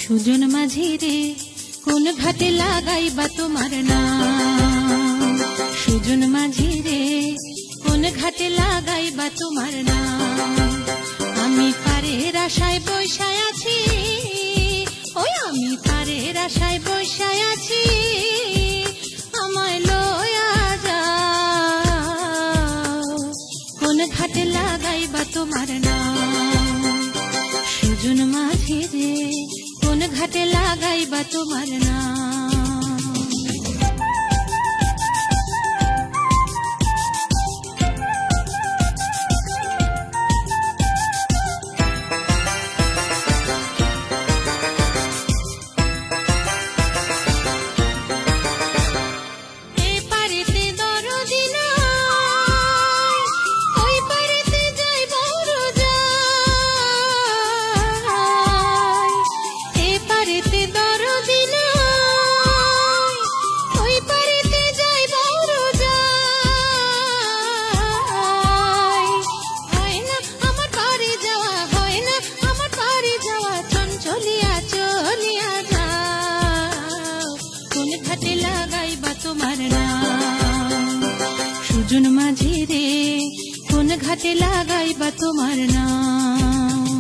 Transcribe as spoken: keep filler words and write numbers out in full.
সুজন মাঝি রে কোন ঘাটে লাগাইবা তোমার নাম, সুজন মাঝি রে কোন ঘাটে লাগাইবা তোমার নাম। আমি পারের আশায় বৈশায় আছি, ওই আমি পারের আশায় বৈশায় আছি, আমায় লয়া যাও কোন ঘাটে লাগাইবা তোমার নাম, সুজন মাঝি রে কোন ঘাটে লাগাইবা তোমার নাম। তোমার নাম, সুজন মাঝি রে কোন ঘাটে লাগাইবা তোমার নাম।